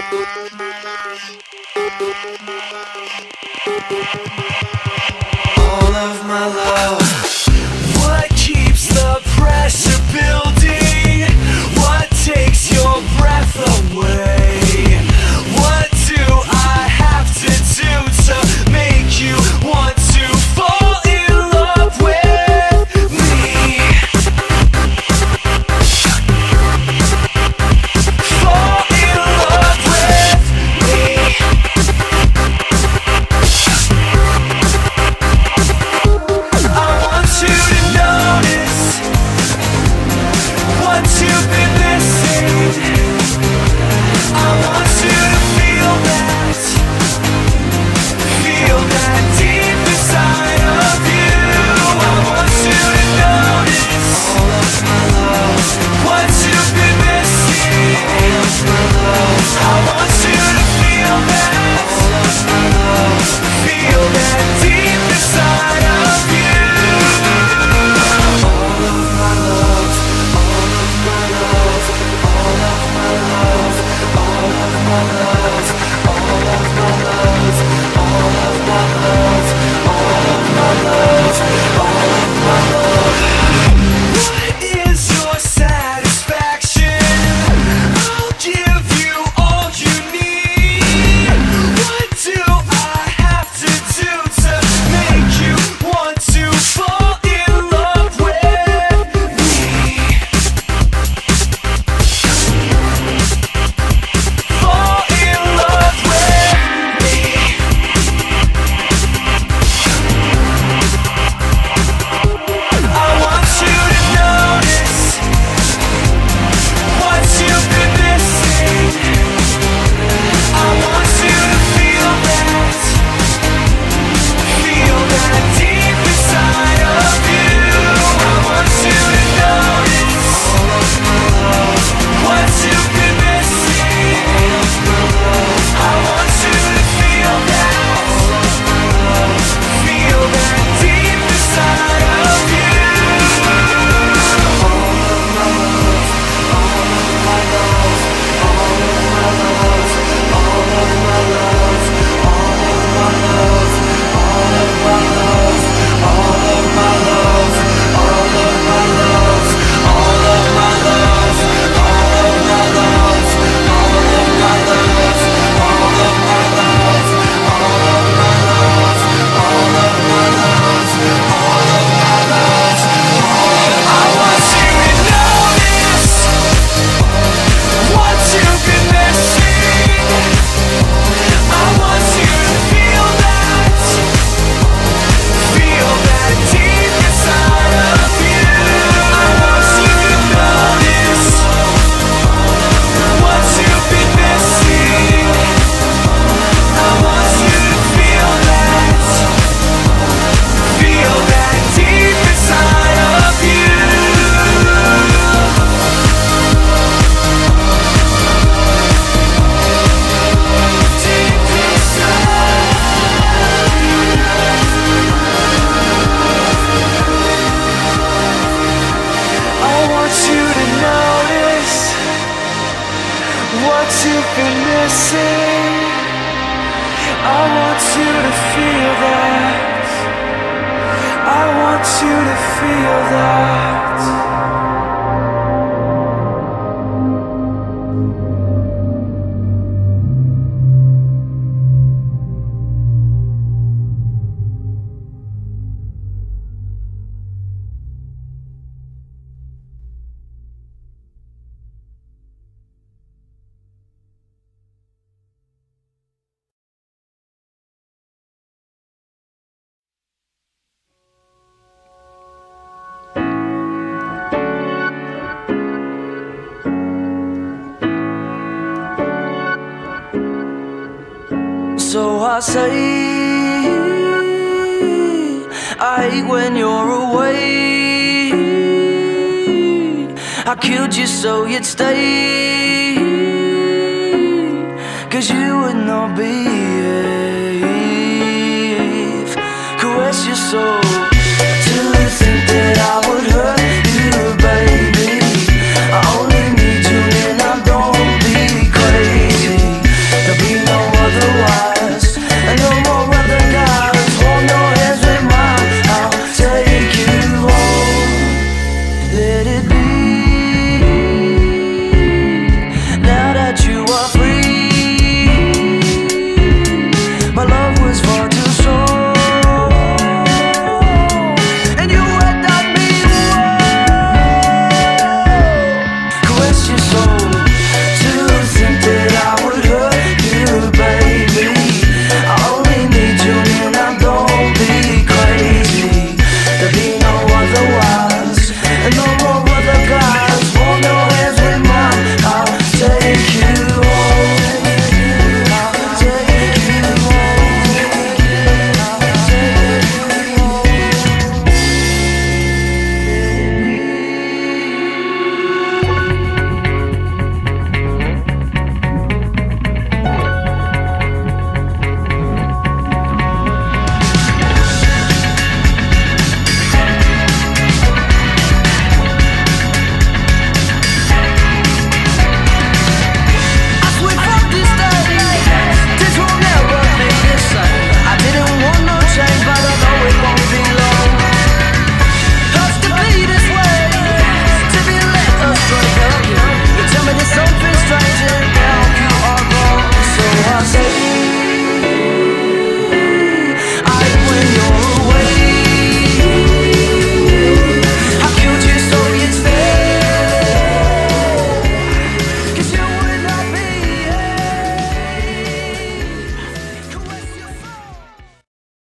All of my love. What keeps the pressure building? What takes your breath away? What do I have to do to make you want to fall in love with me? Fall in love with me. I want you to notice what you've been missing. I want you to feel that deep inside of you. I want you to notice all of my love, what you've been missing. All of my love. I want you to feel that all of my love, feel that deep inside of you. All of my love, all of my love, all of my love, all of my love, all of my love, all of my love, all of my love, all of my love. What is your satisfaction? I'll give you all you need. What do I have to do to make you want to fall in love with me? Fall in love with me. I want you to notice what you've been missing. I want you to feel that deep inside of you. I want you to notice all of my love, what you've been missing. All of my love. I want you to feel that all of my love, feel that deep inside of you. All of my love, all of my love, all of my love, all of my love, all of my love, all of my love, all of my love, all of my love, all of my love, all of my love, all of my love, all of my love, all of my love, all of my love, all of my love. I want you to notice what you've been missing. I want you to feel that deep inside of you. I want you to notice what you've been missing. I want you to feel that deep inside of you. Deep inside. I want you to notice what you've been missing. I want you to feel that. I want you to feel that. So I say, I hate when you're away. I killed you so you'd stay, 'cause you would not behave. Caress your soul